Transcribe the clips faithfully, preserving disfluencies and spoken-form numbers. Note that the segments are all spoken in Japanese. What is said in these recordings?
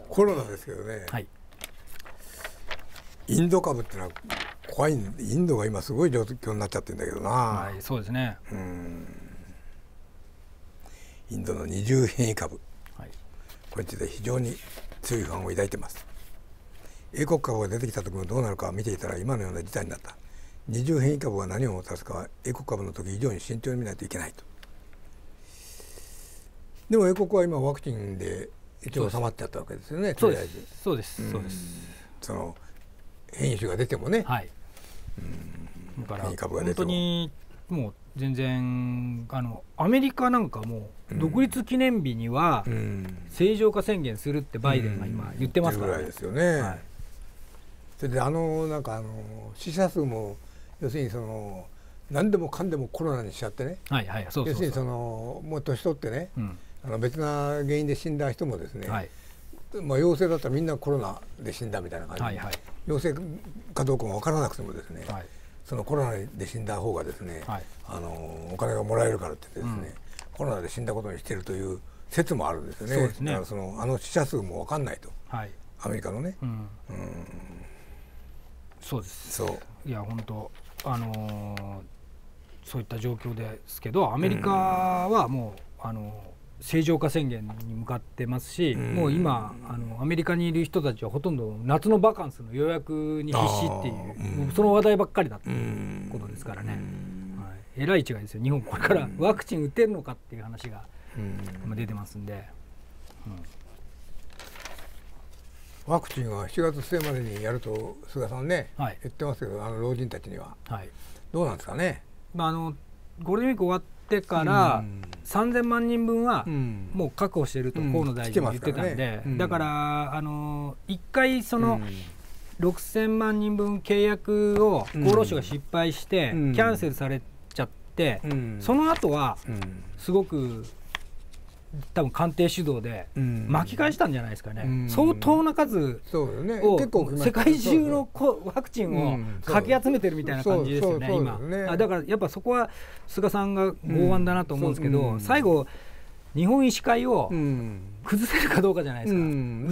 コロナですけどね、 はい、 インド株ってのは怖い。インドが今すごい状況になっちゃってるんだけどな、 はい、そうですね。 うん、インドの二重変異株、はい、これについて非常に強い不安を抱いています。英国株が出てきた時もどうなるか見ていたら今のような事態になった。二重変異株が何をもたらすかは英国株の時以上に慎重に見ないといけないと。でも英国は今ワクチンで一応収まってやったわけですよね。 そうですそうです、うん、そうです。 その変異種が出てもね、 はい、うん、だから本当にもう全然あのアメリカなんかも独立記念日には正常化宣言するってバイデンが今言ってますからね。 ですよね。はい、それであのなんかあの死者数も要するにその何でもかんでもコロナにしちゃってね、 はいはい、そうそうそう、 要するにそのもう年取ってね、うん、あの別な原因で死んだ人もですね、はい、まあ陽性だったらみんなコロナで死んだみたいな感じで、はいはい、陽性かどうかも分からなくてもですね、はい、そのコロナで死んだ方がですね、はい、あのお金がもらえるからって言ってですね、うん、コロナで死んだことにしているという説もあるんですよね。そうですね。だからそのあの死者数も分かんないと、はい、アメリカのね、うんうん、 そうです。 そういや本当あのー、そういった状況ですけど、アメリカはもう、うん、あの正常化宣言に向かってますし、うん、もう今あのアメリカにいる人たちはほとんど夏のバカンスの予約に必死っていう、うん、その話題ばっかりだっていうことですからね、うん、はい、えらい違いですよ。日本これからワクチン打てるのかっていう話が今出てますんで、うん、 ワクチンはしちがつ末までにやると菅さんね、はい、言ってますけど、あの老人たちには、はい、どうなんですかね。 まあ、あのゴールデンウィーク終わってからさんぜんまんにんぶんはもう確保していると河野大臣が言ってたんで、だからあのいっかいそのろくせんまんにんぶん契約を厚労省が失敗してキャンセルされちゃって、その後はすごく多分官邸主導で巻き返したんじゃないですかね、うん、相当な数を世界中のワクチンをかき集めてるみたいな感じですよね、今。だからやっぱそこは菅さんが剛腕だなと思うんですけど、うん、最後日本医師会を崩せるかどうかじゃないですか、うん、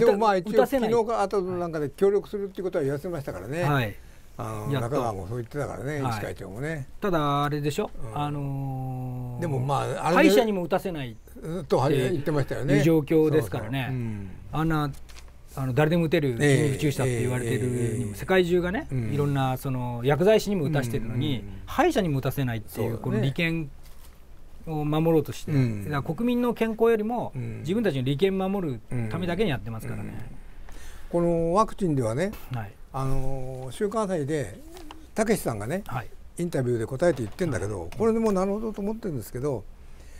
でもまあ一応昨日か後なんかで協力するっていうことは言わせましたからね、はい、あの中川もそう言ってたからね、医師会長もね。 ただあれでしょ、うん、あのー、 でもまあ歯医者にも打たせないと言ってましたよね。 いう状況ですからね。そうそう、うん、あんなあの誰でも打てる筋肉注射って言われてるにも世界中がね、いろんなその薬剤師にも打たせてるのに、歯医者にも打たせないっていうこの利権を守ろうとして、だから国民の健康よりも自分たちの利権を守るためだけにやってますからね。 このワクチンではね、はい、あの週刊誌でたけしさんがね、はい、インタビューで答えて言ってるんだけど、はい、これでもなるほどと思ってるんですけど、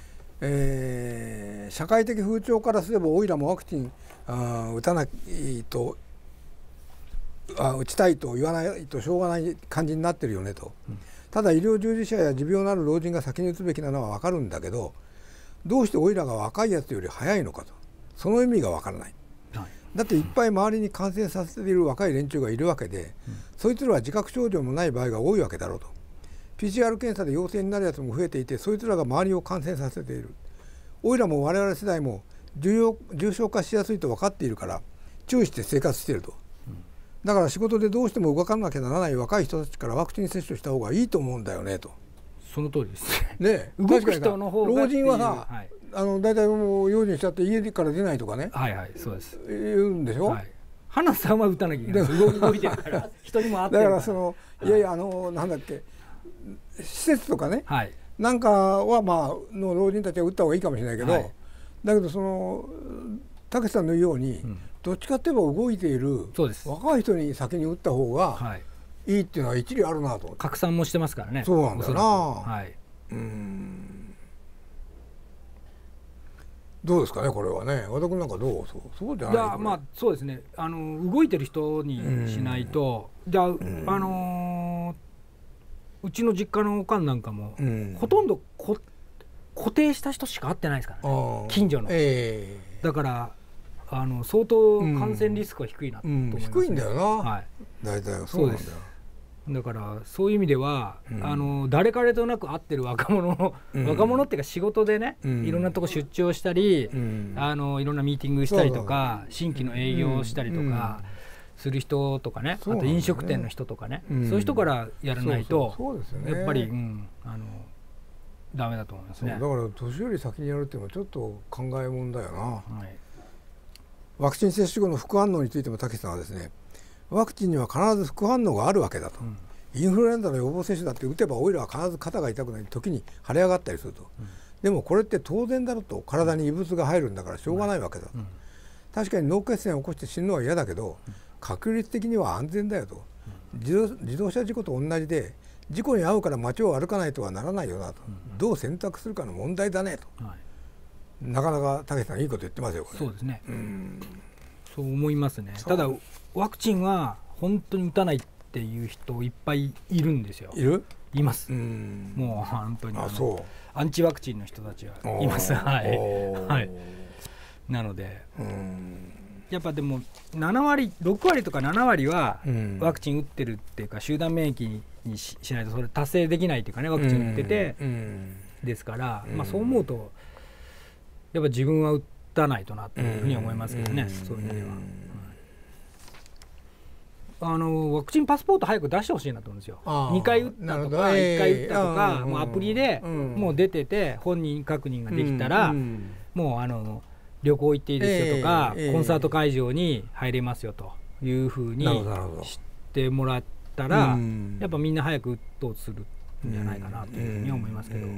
えー、社会的風潮からすればおいらもワクチンあ打たないとあ打ちたいと言わないとしょうがない感じになってるよねと、うん、ただ医療従事者や持病のある老人が先に打つべきなのは分かるんだけど、どうしておいらが若いやつより早いのかと、その意味が分からない、はい、だっていっぱい周りに感染させている若い連中がいるわけで、うん、そいつらは自覚症状もない場合が多いわけだろうと。ピーシーアール 検査で陽性になるやつも増えていて、そいつらが周りを感染させている。おいらも我々世代も重症化しやすいと分かっているから注意して生活していると、うん、だから仕事でどうしても動かなきゃならない若い人たちからワクチン接種した方がいいと思うんだよねと。 その通りですね。 動く人の方が老人はさ、はい、あの大体もう用心しちゃって家から出ないとかね、 はいはい、そうです言うんでしょ、はい、 花さんは打たなきゃいけない。動いてるから人にも会ってるから。 だからそのいやいやあのなんだっけ施設とかね、はい、なんかはまあの老人たちは打った方がいいかもしれないけど、はい、だけどそのたけしさんの言うように、うん、どっちかって言えば動いている若い人に先に打った方がいいっていうのは一理あるなと。 拡散もしてますからね。 そうなんだよな、 はい、 うーんどうですかねこれはね。和田君なんかどう？そう、そうじゃない。いやまあそうですね。あの動いてる人にしないと、じゃあ、あのー、うちの実家のおかんなんかも、うん、ほとんどこ固定した人しか会ってないですからね、近所の、えー、だからあの相当感染リスクは低いなと思います、ね、 うんうん、低いんだよな、はい、大体そうなんだよ。 だからそういう意味では、うん、あの誰彼となく会ってる若者の、うん、若者っていうか仕事でね、うん、いろんなとこ出張したり、うん、あのいろんなミーティングしたりとか、うん、新規の営業をしたりとかする人とかね、うん、あと飲食店の人とかね、うん、そういう人からやらないとやっぱり、うん、あのダメだと思いますね。 だから年寄り先にやるっていうのはちょっと考えもんだよな、はい、ワクチン接種後の副反応についても武さんはですね、ワクチンには必ず副反応があるわけだと、うん、インフルエンザの予防接種だって打てばオイルは必ず肩が痛くなり時に腫れ上がったりすると、うん、でもこれって当然だろと、体に異物が入るんだからしょうがないわけだと、うん、確かに脳血栓を起こして死ぬのは嫌だけど、うん、確率的には安全だよと、うん、自動、自動車事故と同じで事故に遭うから街を歩かないとはならないよなと、うん、どう選択するかの問題だねと、はい、なかなか武さんいいこと言ってますよこれ。 そうですね、うん、そう思いますね。ただワクチンは本当に打たないっていう人いっぱいいるんですよ。 いる？ います。 うん、 もう本当にあそうアンチワクチンの人たちはいます。はい、はい、なのでうんやっぱでもなな割ろく割とかなな割はワクチン打ってるっていうか集団免疫に し, しないとそれ達成できないっていうかね、ワクチン打っててですから、まあ、そう思うとやっぱ自分は打たないとなというふうに思いますけどね、そういう意味では。あのワクチンパスポート早く出してほしいなと思うんですよ。にかい打ったとかいっかい打ったとか、もうアプリでもう出てて本人確認ができたら、もうあの旅行行っていいですよとか、コンサート会場に入れますよというふうに知ってもらったら、やっぱみんな早く打とうとするんじゃないかなというふうに思いますけど。はい、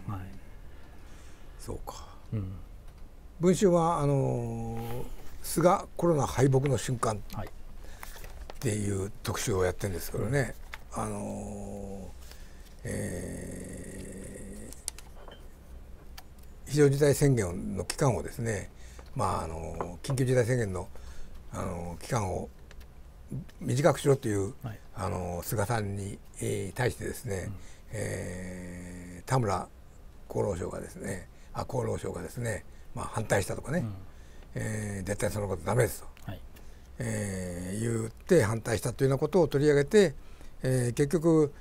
そうか、うん、文春はあの菅コロナ敗北の瞬間、はいっていう特集をやってるんですけどね、うん、あのえー、非常事態宣言の期間をですね、まああの緊急事態宣言のあの期間を短くしろという、はい、あの菅さんに、えー、対してですね、うん、えー、田村厚労省がですね、あ厚労省がですね、まあ、反対したとかね、うん、えー、絶対そのことダメですと。はい、えー、言って反対したというようなことを取り上げて、えー、結局、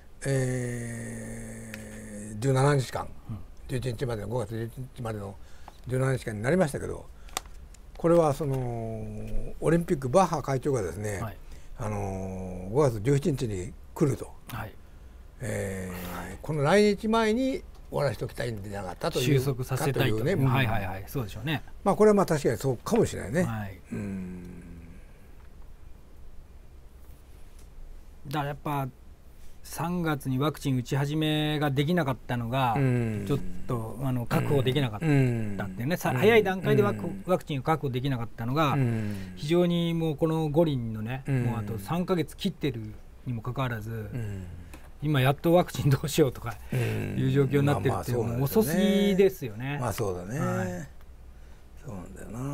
えー、じゅうななにちかん、うん、じゅういちにちまでのごがつじゅういちにちまでのじゅうななにちかんになりましたけど、これはそのオリンピックバッハ会長がですね、はい、あのごがつじゅうしちにちに来ると、はい、えーはい、この来日前に終わらせておきたいんじゃなかったという収束させたいというね、はいはいはい、そうでしょうね。 まあこれはまあ確かにそうかもしれないね。はい、うん、 だからやっぱさんがつにワクチン打ち始めができなかったのがちょっとあの確保できなかったっていうね、早い段階でワクチンを確保できなかったのが非常にもうこの五輪のね、もうあとさんかげつ切ってるにもかかわらず、今やっとワクチンどうしようとかいう状況になってるっていうのも遅すぎですよね。 まあそうだね、はい、そうなんだよな、うん、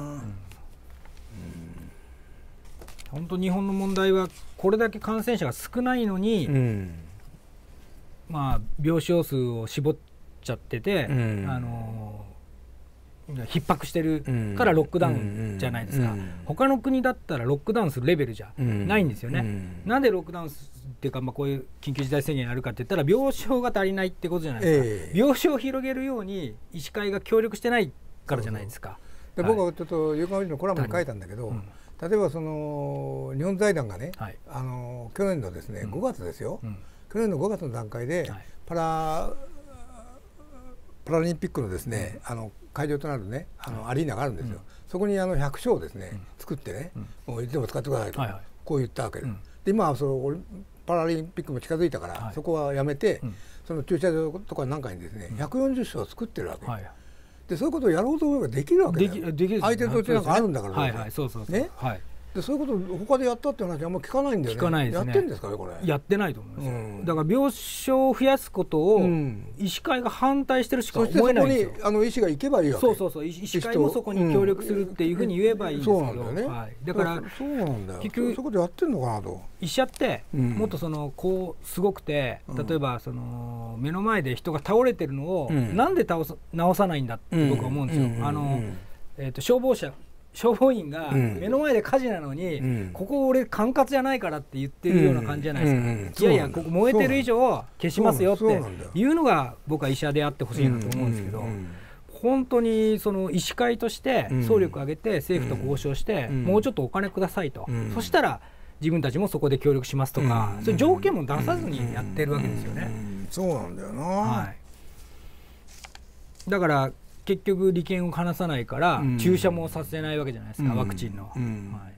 本当日本の問題はこれだけ感染者が少ないのに、うん、まあ病床数を絞っちゃってて、うん、あの逼迫してるからロックダウンじゃないですか、うんうん、他の国だったらロックダウンするレベルじゃないんですよね、うんうん、なんでロックダウンっていうか、まあ、こういう緊急事態宣言やるかって言ったら病床が足りないってことじゃないですか、えー、病床を広げるように医師会が協力してないからじゃないですか。 そうそうで、はい、僕はちょっと夕刊フジのコラムに書いたんだけど、うん、例えばその日本財団がね、はい、あの去年のですね、うん、ごがつですよ、うん、去年のごがつの段階で、はい、パラパラリンピックのですね、うん、あの会場となるね、あのアリーナがあるんですよ、うん、そこにあのひゃくしょうをですね、うん、作ってね、うん、もういつでも使ってくださいと、はいはい、こう言ったわけで、うん、で今はそのパラリンピックも近づいたから、はい、そこはやめて、うん、その駐車場とかなんかにですね、うん、ひゃくよんじゅっしょうを作ってるわけ、はい、でそういうことをやろうと思えばできるわけだよ。できる相手の土地なんかあるんだからね。でそういうこと他でやったって話あんま聞かないんだよね。 聞かないですね。 やってんですかねこれ。 やってないと思いますよ、うん、だから病床を増やすことを医師会が反対してるしか思えないんですよ。 そしてそこにあの医師が行けばいいわけ。 そうそうそう、医師会もそこに協力するっていうふうに言えばいいんですけど、うん、そうなんだよね、はい、だからそうなんだよ。結局そういうことやってんのかなと。 医者ってもっとそのこうすごくて、うん、例えばその目の前で人が倒れてるのを、うん、なんで倒す治さないんだって僕は思うんですよ、うん、あの、えーと消防車消防員が目の前で火事なのに、うん、ここ俺管轄じゃないからって言ってるような感じじゃないですか、うんうんうん、いやいやここ燃えてる以上消しますよっていうのが僕は医者であってほしいなと思うんですけど、うんうんうん、本当にその医師会として総力を挙げて政府と交渉して、うん、もうちょっとお金くださいと、うん、そしたら自分たちもそこで協力しますとか、うん、そういう条件も出さずにやってるわけですよね、うんうんうん、そうなんだよな、 はい、だから結局利権を離さないから注射もさせないわけじゃないですか、うん、ワクチンの、うん、はい